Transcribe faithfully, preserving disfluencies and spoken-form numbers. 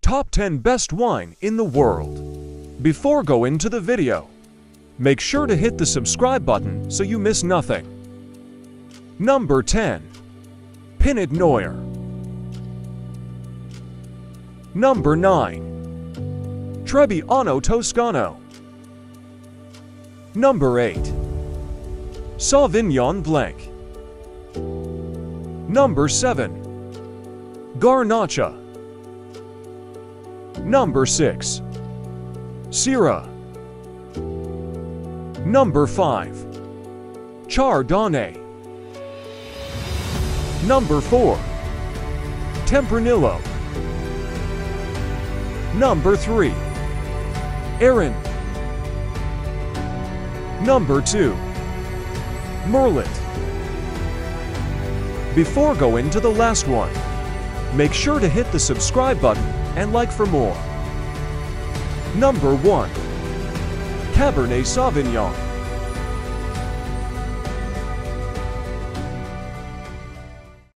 Top ten Best Wine in the World. Before go into the video, make sure to hit the subscribe button so you miss nothing. Number ten. Pinot Noir. Number nine. Trebbiano Toscano. Number eight. Sauvignon Blanc. Number seven. Garnacha. Number six. Syrah. Number five. Chardonnay. Number four. Tempranillo. Number three. Arran. Number two. Merlot. Before go into the last one, make sure to hit the subscribe button and like for more. Number one. Cabernet Sauvignon.